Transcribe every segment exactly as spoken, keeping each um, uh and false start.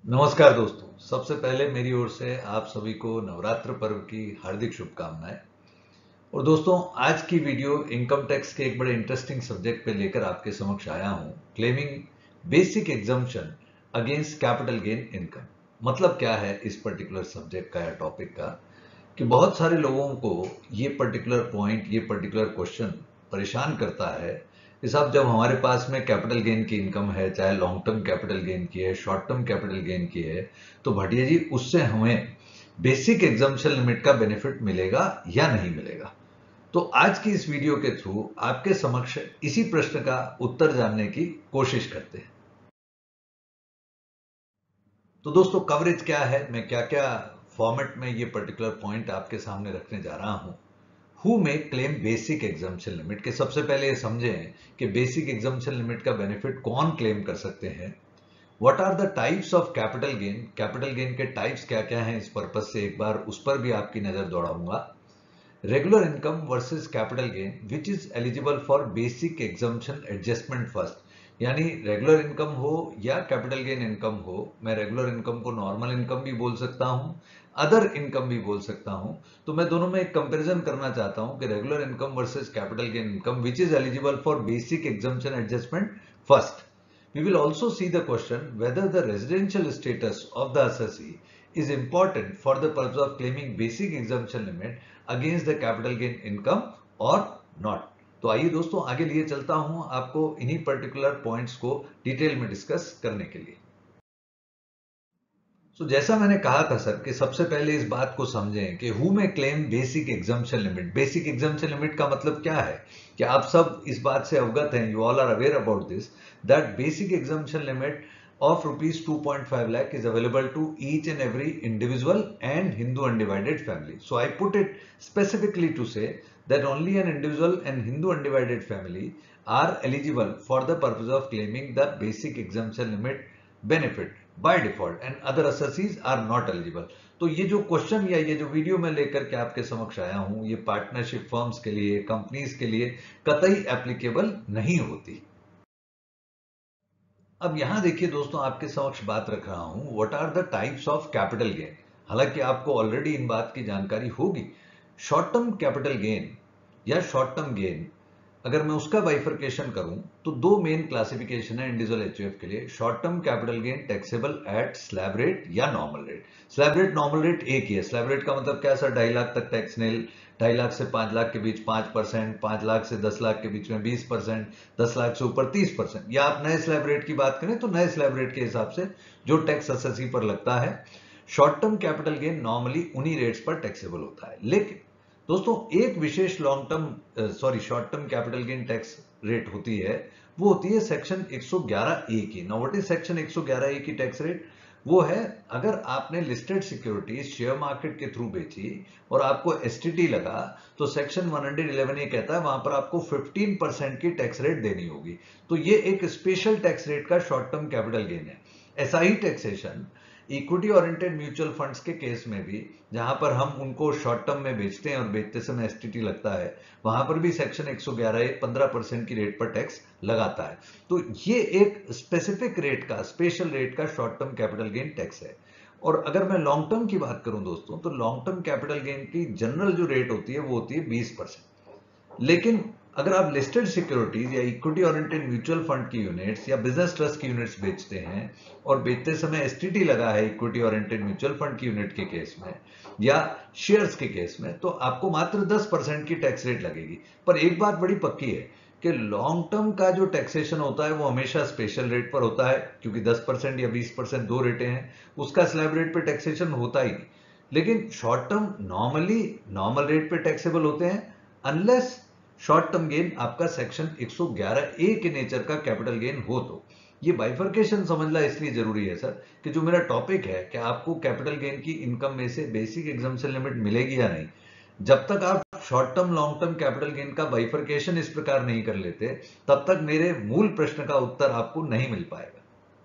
नमस्कार दोस्तों, सबसे पहले मेरी ओर से आप सभी को नवरात्र पर्व की हार्दिक शुभकामनाएं। और दोस्तों, आज की वीडियो इनकम टैक्स के एक बड़े इंटरेस्टिंग सब्जेक्ट पे लेकर आपके समक्ष आया हूं। Claiming basic exemption against capital gain income. मतलब क्या है इस पर्टिकुलर सब्जेक्ट का या टॉपिक का, कि बहुत सारे लोगों को ये पर्टिकुलर पॉइंट, ये पर्टिकुलर क्वेश्चन परेशान करता है कि साहब, जब हमारे पास में कैपिटल गेन की इनकम है, चाहे लॉन्ग टर्म कैपिटल गेन की है, शॉर्ट टर्म कैपिटल गेन की है, तो भटिया जी उससे हमें बेसिक एग्जम्पशन लिमिट का बेनिफिट मिलेगा या नहीं मिलेगा। तो आज की इस वीडियो के थ्रू आपके समक्ष इसी प्रश्न का उत्तर जानने की कोशिश करते हैं। तो दोस्तों, कवरेज क्या है, मैं क्या क्या फॉर्मेट में ये पर्टिकुलर पॉइंट आपके सामने रखने जा रहा हूं। Who may claim basic exemption limit के सबसे पहले ये समझें कि बेसिक एग्जम्पशन लिमिट का बेनिफिट कौन क्लेम कर सकते हैं। What are the types of capital gain, capital gain के टाइप्स क्या क्या हैं, इस पर्पज से एक बार उस पर भी आपकी नजर दौड़ाऊंगा। Regular income versus capital gain which is eligible for basic exemption adjustment first. यानी रेगुलर इनकम हो या कैपिटल गेन इनकम हो, मैं रेगुलर इनकम को नॉर्मल इनकम भी बोल सकता हूं, अदर इनकम भी बोल सकता हूं। तो मैं दोनों में एक कंपैरिजन करना चाहता हूं कि regular income versus capital gain income which is eligible for basic exemption adjustment first. We will also see the question whether the residential status of the assessee is important for the purpose of claiming basic exemption limit against the capital gain income or not। तो आइए दोस्तों, आगे लिए चलता हूं आपको इन्हीं particular points को डिटेल में डिस्कस करने के लिए। तो so, जैसा मैंने कहा था सर कि सबसे पहले इस बात को समझें कि who may claim basic exemption limit. Basic exemption limit का मतलब क्या है कि आप सब इस बात से अवगत हैं, you all are aware about this, that basic exemption limit of rupees two point five lakh is available to each and every individual and Hindu undivided family. So I put it specifically to say that only an individual and Hindu undivided family are eligible for the purpose of claiming the basic exemption limit benefit by default and other assessees are not eligible। तो ये जो question या ये जो video मैं लेकर के आपके समक्ष आया हूं, ये पार्टनरशिप फर्म्स के लिए, कंपनीज के लिए कतई एप्लीकेबल नहीं होती। अब यहां देखिए दोस्तों, आपके समक्ष बात रख रहा हूं what are the types of capital gain. हालांकि आपको ऑलरेडी इन बात की जानकारी होगी। शॉर्ट टर्म कैपिटल गेन या शॉर्ट टर्म गेन, अगर मैं उसका बाइफर्केशन करूं तो दो मेन क्लासिफिकेशन है इंडिविजुअल एचयूएफ के लिए। Short term capital gain taxable at slab rate या normal rate. Slab rate normal rate एक ही है। स्लैब रेट का मतलब क्या है सर, ढाई लाख तक टैक्स नेल, ढाई लाख से पांच लाख के बीच पांच परसेंट, पांच लाख से दस लाख के बीच में बीस परसेंट, दस लाख से ऊपर तीस परसेंट। या आप नए स्लैब रेट की बात करें तो नए स्लैब रेट के हिसाब से जो टैक्स असेसी पर लगता है। Short term capital gain normally उन्हीं रेट्स पर टैक्सेबल होता है। लेकिन दोस्तों, एक विशेष long term sorry short term capital gain tax rate होती है, वो होती है सेक्शन एक सौ ग्यारह ए की। नाउ व्हाट इज सेक्शन एक सौ ग्यारह ए की टैक्स रेट? वो है, अगर आपने लिस्टेड सिक्योरिटीज शेयर मार्केट के थ्रू बेची और आपको एसटीटी लगा, तो सेक्शन एक सौ ग्यारह ये कहता है वहां पर आपको पंद्रह परसेंट की टैक्स रेट देनी होगी। तो ये एक स्पेशल टैक्स रेट का शॉर्ट टर्म कैपिटल गेन है। ऐसा ही taxation equity oriented mutual funds के केस में भी, जहां पर हम उनको शॉर्ट टर्म में बेचते हैं और बेचते समय एसटीटी लगता है, वहां पर भी सेक्शन एक सौ ग्यारह पंद्रह परसेंट की रेट पर टैक्स लगाता है। तो ये एक स्पेसिफिक रेट का, स्पेशल रेट का short term capital gain tax है। और अगर मैं लॉन्ग टर्म की बात करूं दोस्तों, तो लॉन्ग टर्म कैपिटल गेन की जनरल जो रेट होती है वो होती है बीस परसेंट। लेकिन अगर आप लिस्टेड सिक्योरिटीज या इक्विटी ओरिएंटेड म्यूचुअल फंड की यूनिट्स या बिजनेस ट्रस्ट की यूनिट्स बेचते हैं और बेचते समय एसटीटी लगा है इक्विटी ओरिएंटेड म्यूचुअल फंड की यूनिट के केस में या शेयर्स के केस में, तो आपको मात्र दस परसेंट की टैक्स रेट लगेगी। पर एक बात बड़ी पक्की है कि लॉन्ग टर्म का जो टैक्सेशन होता है वो हमेशा स्पेशल रेट पर होता है, क्योंकि दस परसेंट या बीस परसेंट दो रेटें हैं, उसका स्लैब रेट पर टैक्सेशन होता ही नहीं। लेकिन short term normally normal rate पे टैक्सेबल होते हैं, अनलेस शॉर्ट टर्म गेन आपका सेक्शन एक सौ ग्यारह ए के नेचर का कैपिटल गेन हो। तो ये बाइफर्केशन समझना इसलिए जरूरी है सर कि जो मेरा टॉपिक है कि आपको कैपिटल गेन की इनकम में से बेसिक एग्जम्पशन लिमिट मिलेगी या नहीं, जब तक आप short term long term capital gain का बाइफर्केशन इस प्रकार नहीं कर लेते, तब तक मेरे मूल प्रश्न का उत्तर आपको नहीं मिल पाएगा।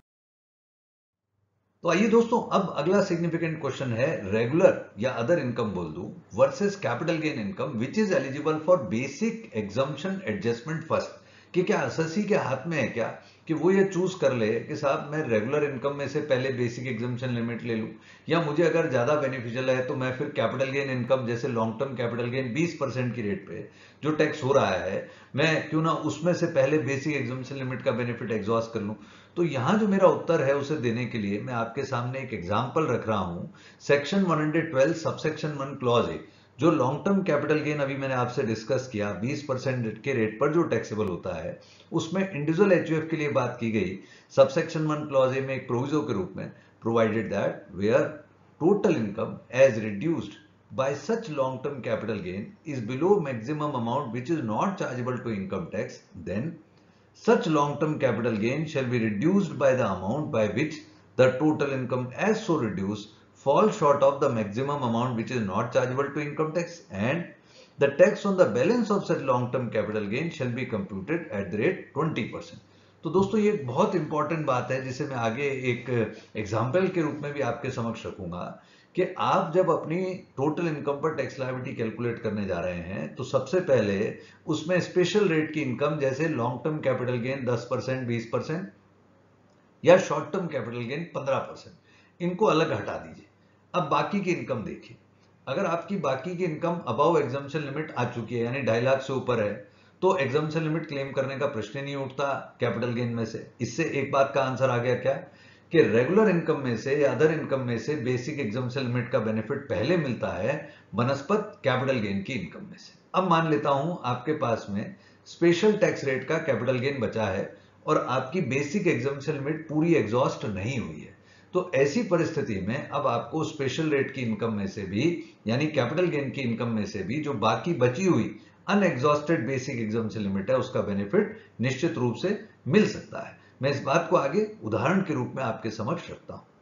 तो आइए दोस्तों, अब अगला सिग्निफिकेंट क्वेश्चन है रेगुलर या अदर इनकम बोल दूं versus capital gain income which is eligible for basic exemption adjustment first. कि क्या एसएससी के हाथ में है क्या कि वो ये चूज कर ले कि साहब मैं रेगुलर इनकम में से पहले बेसिक एग्जम्पशन लिमिट ले लूं, या मुझे अगर ज्यादा बेनिफिशियल है तो मैं फिर कैपिटल गेन इनकम जैसे लॉन्ग टर्म कैपिटल गेन बीस परसेंट की रेट पे जो टैक्स हो रहा है, मैं क्यों ना उसमें से पहले बेसिक एग्जम्पशन लिमिट का बेनिफिट एग्जॉस्ट कर लूं। तो यहां जो मेरा उत्तर है उसे देने के लिए मैं आपके सामने एक एग्जाम्पल रख रहा हूं, section one twelve subsection one clause A, जो लॉन्ग टर्म कैपिटल गेन अभी मैंने आपसे डिस्कस किया बीस परसेंट के रेट पर जो टैक्सेबल होता है, उसमें इंडिविजुअल एचयूएफ के लिए बात की गई सबसेक्शन वन क्लॉज ए में एक प्रोविजो के रूप में, provided that where total income as reduced by such long-term capital gain is below maximum amount which is not chargeable to income tax, then such long-term capital gain shall be reduced by the amount by which the total income as so reduced falls short of the maximum amount which is not chargeable to income tax, and the tax on the balance of such long-term capital gain shall be computed at the rate twenty percent. तो दोस्तों ये एक बहुत important बात है जिसे मैं आगे एक एग्जाम्पल के रूप में भी आपके समक्ष रखूंगा कि आप जब अपनी टोटल इनकम पर टैक्स लायबिलिटी कैलकुलेट करने जा रहे हैं तो सबसे पहले उसमें स्पेशल रेट की इनकम जैसे लॉन्ग टर्म कैपिटल गेन दस परसेंट, बीस परसेंट या शॉर्ट टर्म कैपिटल गेन पंद्रह परसेंट, इनको अलग हटा दीजिए। अब बाकी की इनकम देखिए, अगर आपकी बाकी की इनकम अबव एग्जम्पशन लिमिट आ चुकी है यानी ढाई लाख से ऊपर है तो एग्जम्पशन लिमिट क्लेम करने का प्रश्न नहीं उठता कैपिटल गेन में से। इससे एक बात का आंसर आ गया क्या कि रेगुलर इनकम में से या अदर इनकम में से बेसिक एग्जम्पशन लिमिट का बेनिफिट पहले मिलता है बनस्पत कैपिटल गेन की इनकम में से। अब मान लेता हूं आपके पास में स्पेशल टैक्स रेट का कैपिटल गेन बचा है और आपकी बेसिक एग्जम्पशन लिमिट पूरी एग्जॉस्ट नहीं हुई है, तो ऐसी परिस्थिति में अब आपको स्पेशल रेट की इनकम में से भी यानी कैपिटल गेन की इनकम में से भी जो बाकी बची हुई अनएग्जॉस्टेड बेसिक एग्जम्पशन लिमिट है उसका बेनिफिट निश्चित रूप से मिल सकता है। मैं इस बात को आगे उदाहरण के रूप में आपके समक्ष रखता हूं।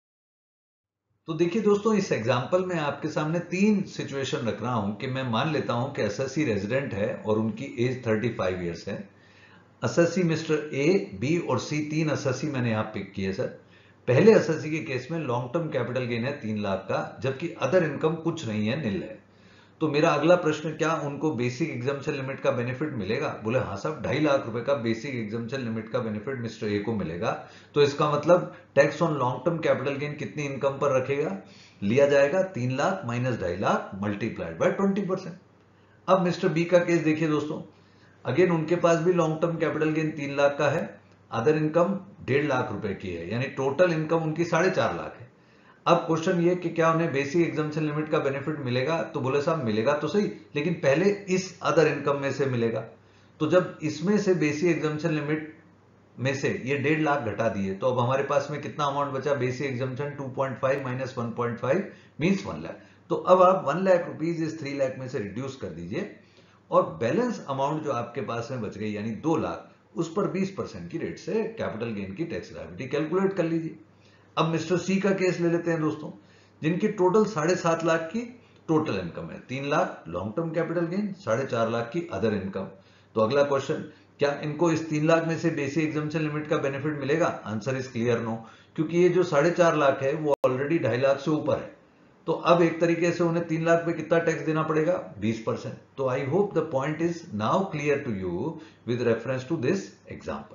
तो देखिए दोस्तों, इस एग्जांपल में आपके सामने तीन सिचुएशन रख रहा हूं कि मैं मान लेता हूं कि एसएससी रेजिडेंट है और उनकी एज पैंतीस इयर्स है। एसएससी मिस्टर ए, बी और सी तीन एसएससी मैंने यहां पिक किए सर। पहले एसएससी के केस में लॉन्ग टर्म कैपिटल गेन है तीन लाख का, जबकि अदर इनकम कुछ नहीं है, निल है। तो मेरा अगला प्रश्न, क्या उनको बेसिक एग्जम्पशन लिमिट का बेनिफिट मिलेगा? बोले हाँ साहब, ढाई लाख रुपए का बेसिक एग्जम्पशन लिमिट का बेनिफिट मिस्टर ए को मिलेगा। तो इसका मतलब tax on long term capital gain कितनी इनकम पर रखेगा? लिया जाएगा तीन लाख माइनस ढाई lakh multiplied by twenty percent. अब मिस्टर बी का केस देखिए दोस्तों, अगेन उनके पास भी लॉन्ग टर्म कैपिटल गेन तीन लाख का है, अदर इनकम डेढ़ लाख रुपए की है, यानी टोटल इनकम उनकी साढ़े चार लाख है। अब क्वेश्चन ये कि क्या उन्हें बेसिक एग्जम्पशन लिमिट का बेनिफिट मिलेगा? तो बोले साहब मिलेगा तो सही, लेकिन पहले इस अदर इनकम में से मिलेगा। तो जब इसमें से बेसिक एग्जम्पशन लिमिट में से ये डेढ़ लाख घटा दिए तो अब हमारे पास में कितना अमाउंट बचा? Basic exemption two point five minus one point five means one lakh. तो अब आप वन लाख रुपीज इस थ्री लाख में से रिड्यूस कर दीजिए और बैलेंस अमाउंट जो आपके पास में बच गई यानी दो लाख, उस पर बीस परसेंट की रेट से कैपिटल गेन की टैक्स लायबिलिटी कैलकुलेट कर लीजिए। अब मिस्टर सी का केस ले लेते हैं दोस्तों, जिनकी टोटल साढ़े सात लाख की टोटल इनकम है, तीन lakh long term capital gain, साढ़े चार लाख की अदर इनकम। तो अगला क्वेश्चन, क्या इनको इस तीन लाख में से बेसिक एग्जम्पशन लिमिट का बेनिफिट मिलेगा? आंसर इज क्लियर नो, क्योंकि ये जो साढ़े चार लाख है वो ऑलरेडी ढाई लाख से ऊपर है। तो अब एक तरीके से उन्हें तीन लाख पे कितना टैक्स देना पड़ेगा? बीस परसेंट। तो I hope the point is now clear to you with reference to this example.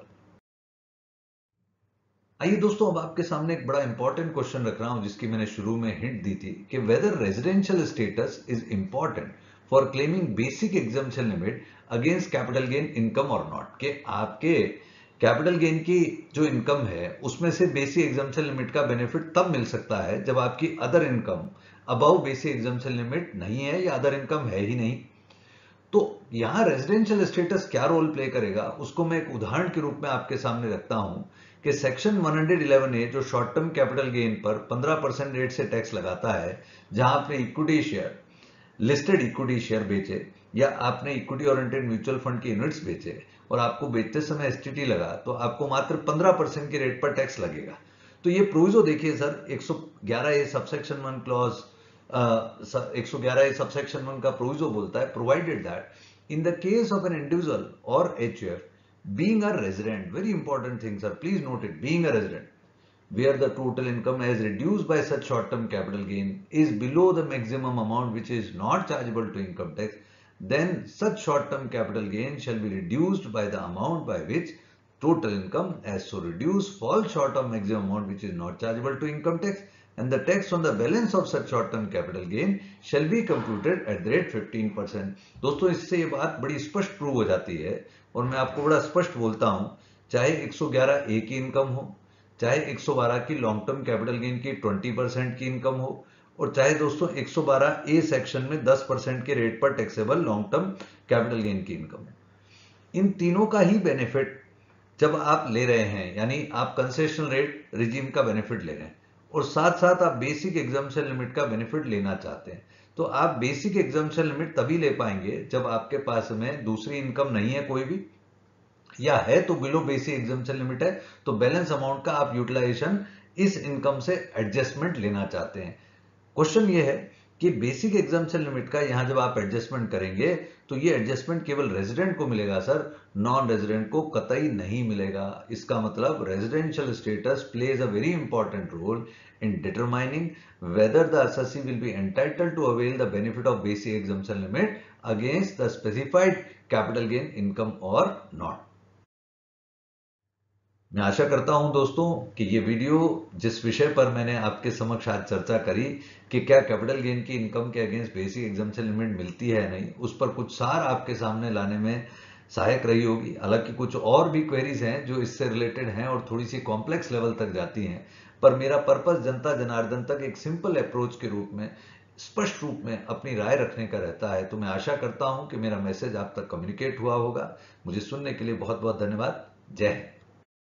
आइए दोस्तों, अब आपके सामने एक बड़ा इंपॉर्टेंट क्वेश्चन रख रहा हूं जिसकी मैंने शुरू में हिंट दी थी कि whether residential status is important for claiming basic exemption limit against capital gain income और नॉट। के आपके कैपिटल गेन की जो इनकम है उसमें से बेसिक एग्जम्पशन लिमिट का बेनिफिट तब मिल सकता है जब आपकी other income above basic exemption limit नहीं है या अदर इनकम है ही नहीं। तो यहां रेजिडेंशियल स्टेटस क्या रोल प्ले करेगा उसको मैं एक उदाहरण के रूप में आपके सामने रखता हूं कि सेक्शन वन इलेवन ए जो शॉर्ट टर्म कैपिटल गेन पर पंद्रह परसेंट रेट से टैक्स लगाता है, जहां आपने equity share, listed equity share बेचे या आपने इक्विटी ओरिएंटेड म्यूचुअल फंड के यूनिट्स बेचे और आपको बेचते समय एसटीटी लगा, तो आपको मात्र पंद्रह परसेंट की रेट पर टैक्स लगेगा। तो ये प्रोविजो देखिए सर, एक सौ ग्यारह ए सबसेक्शन वन क्लॉज एक सौ ग्यारह ए सबसेक्शन वन का प्रोविजो बोलता है, provided that in the case of an individual और HUF being a resident, very important thing sir, please note it, being a resident where the total income as reduced by such short term capital gain is below the maximum amount which is not chargeable to income tax, then such short term capital gain shall be reduced by the amount by which total income as so reduce fall short of maximum amount which is not chargeable to income tax and the tax on the balance of such short term capital gain shall be computed at the rate fifteen percent। दोस्तों इससे ये बात बड़ी स्पष्ट prove हो जाती है और मैं आपको बड़ा स्पष्ट बोलता हूं, चाहे एक सौ ग्यारह ए की इनकम हो, चाहे एक सौ बारह की लॉन्ग टर्म कैपिटल गेन की बीस परसेंट की इनकम हो, और चाहे दोस्तों एक सौ बारह ए सेक्शन में दस परसेंट के रेट पर taxable long term capital gain की इनकम हो, इन तीनों का ही बेनिफिट जब आप ले रहे हैं, यानी आप कंसेशनल रेट रिजीम का बेनिफिट ले रहे हैं और साथ साथ आप बेसिक एग्जम्पशन लिमिट का बेनिफिट लेना चाहते हैं, तो आप बेसिक एग्जम्पशन लिमिट तभी ले पाएंगे जब आपके पास में दूसरी इनकम नहीं है कोई भी, या है तो बिलो बेसिक एग्जम्पशन लिमिट है, तो बैलेंस अमाउंट का आप यूटिलाइजेशन इस इनकम से एडजस्टमेंट लेना चाहते हैं। क्वेश्चन ये है कि बेसिक एग्जम्पशन लिमिट का यहां जब आप एडजस्टमेंट करेंगे तो ये एडजस्टमेंट केवल रेजिडेंट को मिलेगा सर, नॉन रेजिडेंट को कतई नहीं मिलेगा। इसका मतलब residential status plays a very important role in determining whether the assessee will be entitled to avail the benefit of basic exemption limit against the specified capital gain income or not। मैं आशा करता हूं दोस्तों कि ये video जिस विषय पर मैंने आपके समक्ष आज चर्चा करी कि क्या कैपिटल गेन की इनकम के अगेंस्ट बेसिक एग्जम्पशन लिमिट मिलती है नहीं, उस पर कुछ सार आपके सामने लाने में सहायक रही होगी। हालांकि कुछ और भी क्वेरीज हैं जो इससे रिलेटेड हैं और थोड़ी सी कॉम्प्लेक्स लेवल तक जाती हैं, पर मेरा पर्पस जनता जनार्दन तक एक सिंपल अप्रोच के रूप में स्पष्ट रूप में अपनी राय रखने का रहता है। तो मैं आशा करता हूं कि मेरा मैसेज आप तक कम्युनिकेट हुआ होगा। मुझे सुनने के लिए बहुत बहुत धन्यवाद। जय हिंद।